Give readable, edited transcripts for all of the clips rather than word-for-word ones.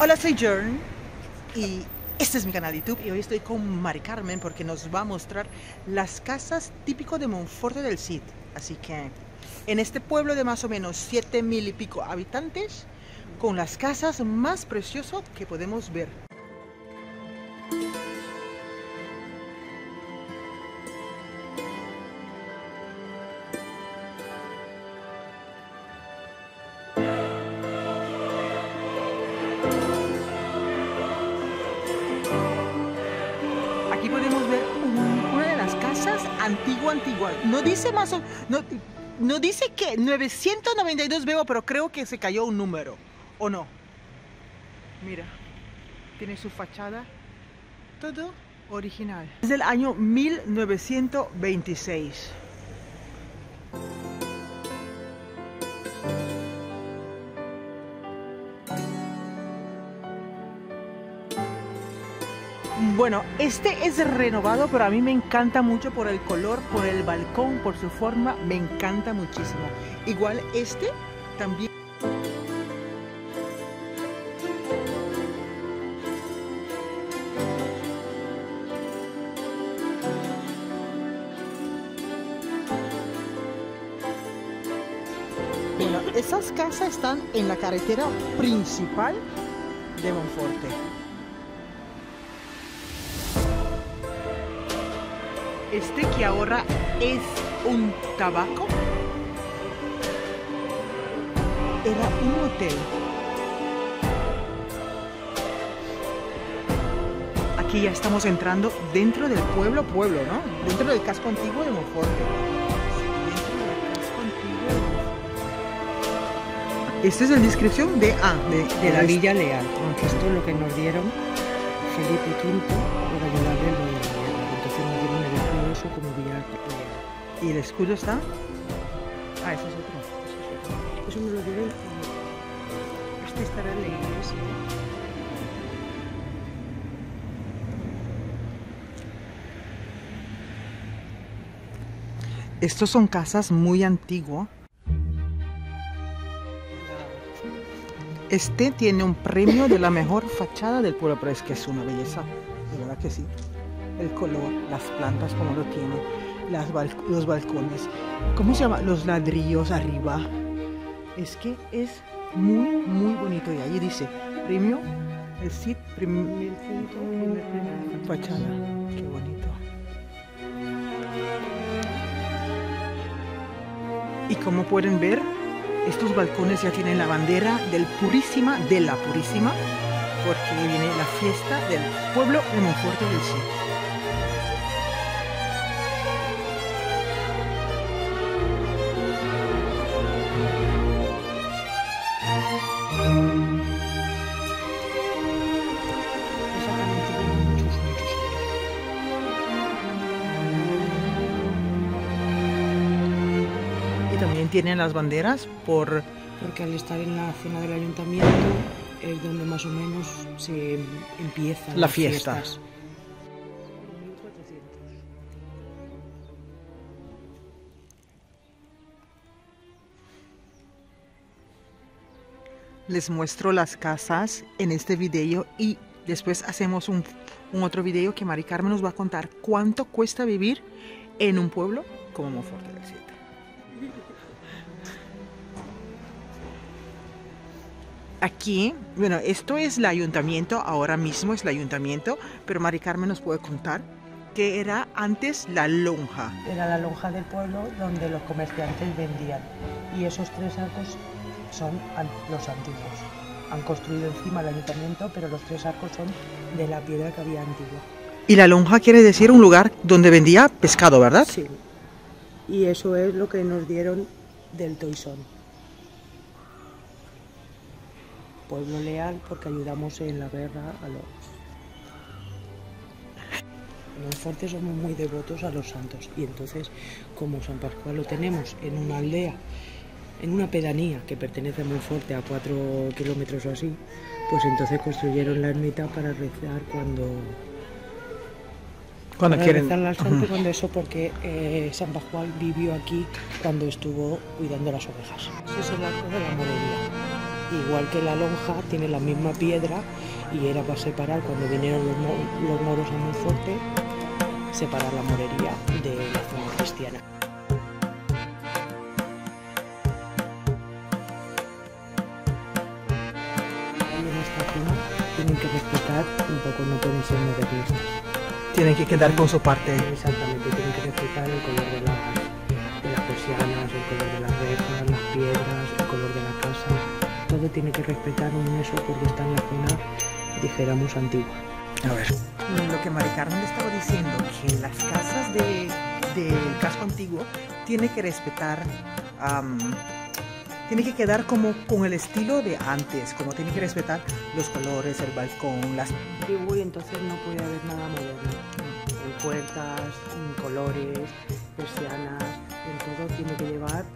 Hola, soy Jern y este es mi canal de YouTube y hoy estoy con Mari Carmen porque nos va a mostrar las casas típicas de Monforte del Cid. Así que en este pueblo de más o menos 7.000 y pico habitantes, con las casas más preciosas que podemos ver. Aquí podemos ver una de las casas antigua. No dice no dice que 992 veo, pero creo que se cayó un número, ¿o no? Mira, tiene su fachada, todo original. Es del año 1926. Bueno, este es renovado, pero a mí me encanta mucho por el color, por el balcón, por su forma, me encanta muchísimo. Igual este también. Bueno, esas casas están en la carretera principal de Monforte. Este que ahora es un tabaco era un hotel. Aquí ya estamos entrando dentro del pueblo, ¿no? Dentro del casco antiguo de Monforte. Esta es la descripción de la Villa Leal, aunque esto es lo que nos dieron Felipe V por ayudarle en lo de la guerra. Entonces nos dieron el escudo eso como Villa Leal. ¿Y el escudo está? Ah, ese es otro. Eso me lo dieron. Este estará en la iglesia. Estos son casas muy antiguas. Este tiene un premio de la mejor fachada del pueblo, pero es que es una belleza, de verdad que sí. El color, las plantas como lo tiene, los balcones, ¿cómo se llama? Los ladrillos arriba. Es que es muy bonito. Y ahí dice, premio, el Cid, primer fachada. Qué bonito. Y como pueden ver, estos balcones ya tienen la bandera de la Purísima, porque viene la fiesta del pueblo de Monforte del Cid. Y también tienen las banderas porque al estar en la zona del ayuntamiento es donde más o menos se empiezan las fiestas. Fiestas. Les muestro las casas en este video y después hacemos un otro video que Mari Carmen nos va a contar cuánto cuesta vivir en un pueblo como Monforte del Cid. Aquí, bueno, esto es el ayuntamiento, ahora mismo es el ayuntamiento, pero Mari Carmen nos puede contar que era antes la lonja. Era la lonja del pueblo donde los comerciantes vendían, y esos tres arcos son los antiguos. Han construido encima el ayuntamiento, pero los tres arcos son de la piedra que había antigua. Y la lonja quiere decir un lugar donde vendía pescado, ¿verdad? Sí, y eso es lo que nos dieron del Toisón. Pueblo leal porque ayudamos en la guerra a los... En Monforte somos muy devotos a los santos, y entonces, como San Pascual lo tenemos en una aldea, en una pedanía que pertenece a Monforte, a 4 kilómetros o así, pues entonces construyeron la ermita para rezar cuando quieren rezar al santo, cuando eso, porque San Pascual vivió aquí cuando estuvo cuidando las ovejas. Ese es el arco de la morería. Igual que la lonja tiene la misma piedra y era para separar, cuando vinieron los moros a Monforte, separar la morería de la zona cristiana. En esta zona tienen que respetar un poco, no pueden ser modernistas. Tienen que quedar con su parte. Exactamente, tienen que respetar el color de las persianas, el color de las rejas, las piedras, el color de la casa. Todo tiene que respetar un eso porque está en la zona, dijéramos, antigua. A ver, lo que Mari Carmen estaba diciendo, que las casas del casco antiguo tiene que respetar, tiene que quedar como con el estilo de antes, como tiene que respetar los colores, el balcón, las... Antiguo, y entonces no puede haber nada moderno. En puertas, en colores, persianas, en todo tiene que llevar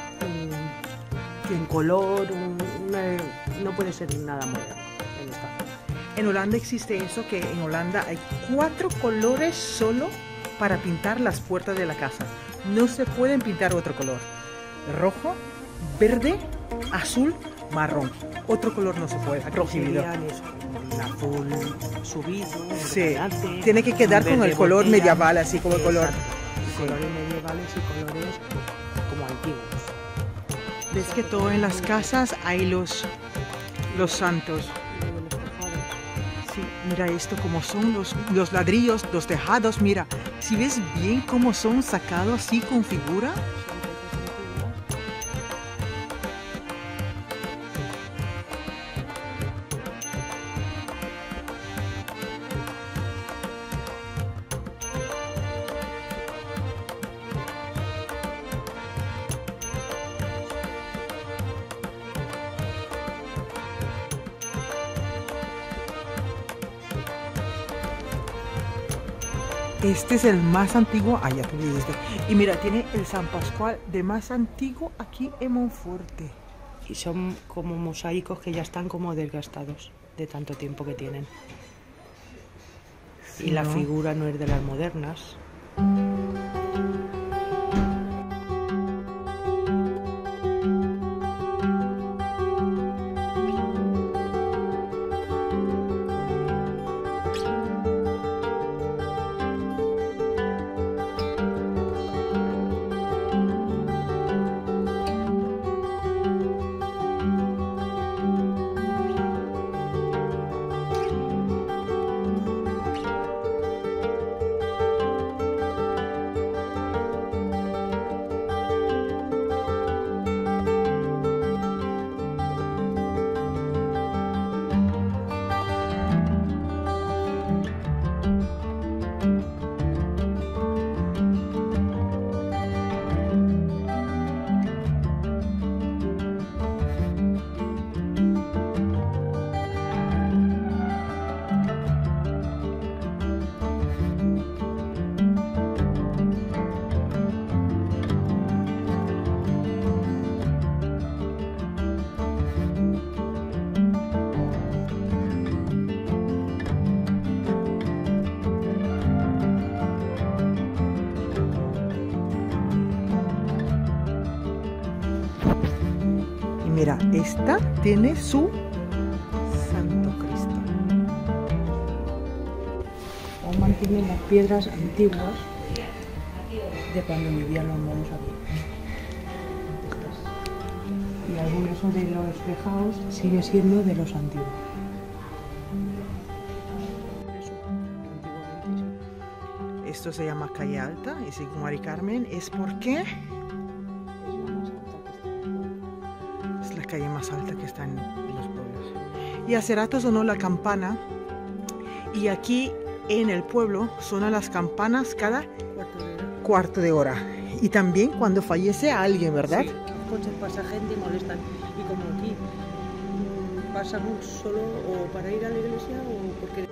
en color, no puede ser nada moderno en esta zona. En Holanda existe eso, que en Holanda hay 4 colores solo para pintar las puertas de la casa. No se pueden pintar otro color. Rojo, verde, azul, marrón. Otro color no se puede. Prohibido. El azul subido, sí, tiene que quedar con el color botella, medieval, así como el color. Sí. Colores medievales y colores como antiguos. Ves que todo en las casas hay los santos. Sí, mira esto como son los ladrillos, los tejados, mira. Si ves bien cómo son sacados así con figura. Este es el más antiguo, allá tú dijiste. Y mira, tiene el San Pascual de más antiguo aquí en Monforte. Y son como mosaicos que ya están como desgastados de tanto tiempo que tienen. Sí, y la figura no es de las modernas. Mira, esta tiene su Santo Cristo. Aún mantienen las piedras antiguas de cuando vivían los moros aquí. Y algunos de los tejados sigue siendo de los antiguos. Esto se llama Calle Alta y según Mari Carmen es porque es la calle más alta que está en los pueblos. Y hace rato sonó la campana y aquí en el pueblo sonan las campanas cada cuarto de hora. Y también cuando fallece alguien, ¿verdad? Sí, coches pasa gente y molestan. Y como aquí pasan solo o para ir a la iglesia o porque...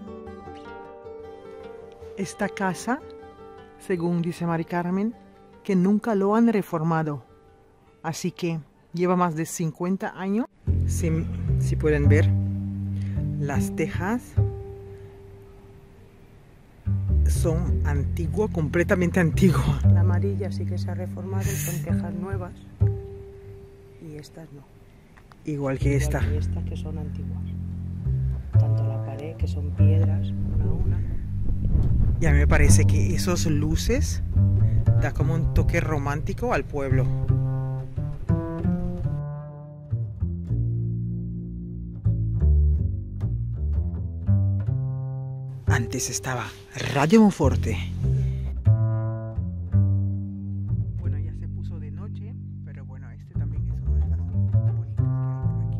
Esta casa, según dice Mari Carmen, que nunca lo han reformado. Así que lleva más de 50 años. Si pueden ver, las tejas son antiguas, completamente antiguas. La amarilla sí que se ha reformado, son tejas nuevas y estas no. Igual que esta. Igual que estas que son antiguas. Tanto la pared, que son piedras, una a una. Y a mí me parece que esos luces da como un toque romántico al pueblo. Antes estaba Radio Monforte. Bueno, ya se puso de noche, pero bueno, este también es una de las bonitas que hay por aquí.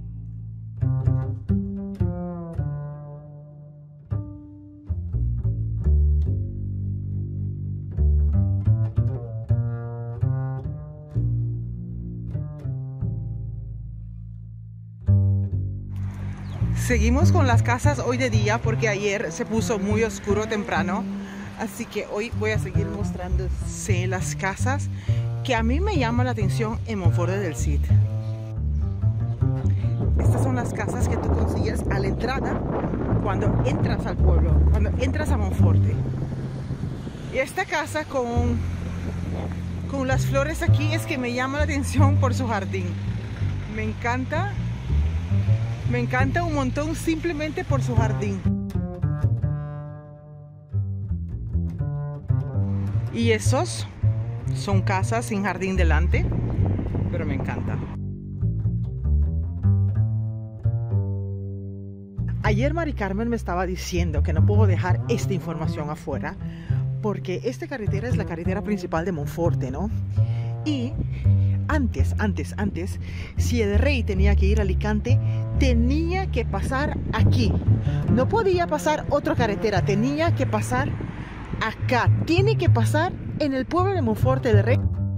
Seguimos con las casas hoy de día porque ayer se puso muy oscuro temprano, así que hoy voy a seguir mostrándose las casas que a mí me llama la atención en Monforte del Cid. Estas son las casas que tú consigues a la entrada cuando entras al pueblo, cuando entras a Monforte. Y esta casa con las flores aquí es que me llama la atención por su jardín. Me encanta un montón simplemente por su jardín. Y esos son casas sin jardín delante, pero me encanta. Ayer Mari Carmen me estaba diciendo que no puedo dejar esta información afuera porque esta carretera es la carretera principal de Monforte, ¿no? Y antes, si el rey tenía que ir a Alicante, tenía que pasar aquí. No podía pasar otra carretera, tenía que pasar acá. Tiene que pasar en el pueblo de Monforte del Rey.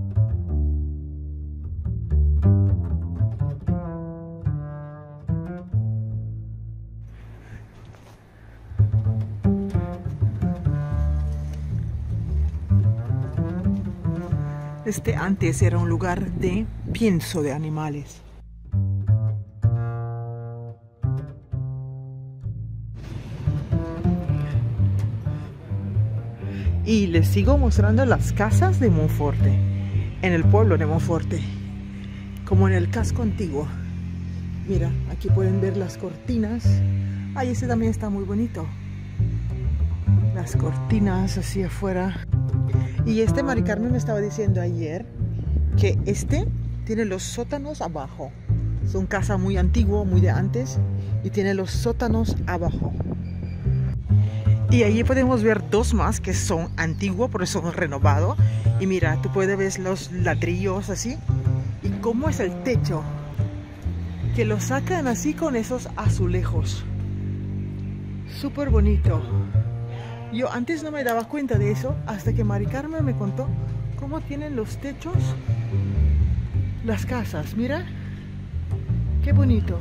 Este antes era un lugar de pienso de animales. Y les sigo mostrando las casas de Monforte, en el pueblo de Monforte, como en el casco antiguo. Mira, aquí pueden ver las cortinas. Ay, ese también está muy bonito. Las cortinas así afuera. Y este Mari Carmen me estaba diciendo ayer que este tiene los sótanos abajo. Es una casa muy antigua, muy de antes, y tiene los sótanos abajo. Y allí podemos ver dos más que son antiguos, pero son renovados. Y mira, tú puedes ver los ladrillos así. Y cómo es el techo. Que lo sacan así con esos azulejos. Súper bonito. Yo antes no me daba cuenta de eso hasta que Mari Carmen me contó cómo tienen los techos las casas. Mira, qué bonito.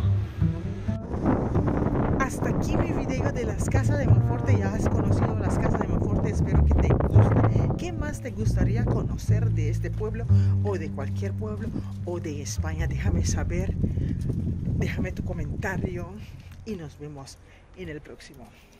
Hasta aquí mi video de las casas de Monforte. Ya has conocido las casas de Monforte, espero que te guste. ¿Qué más te gustaría conocer de este pueblo o de cualquier pueblo o de España? Déjame saber, déjame tu comentario y nos vemos en el próximo.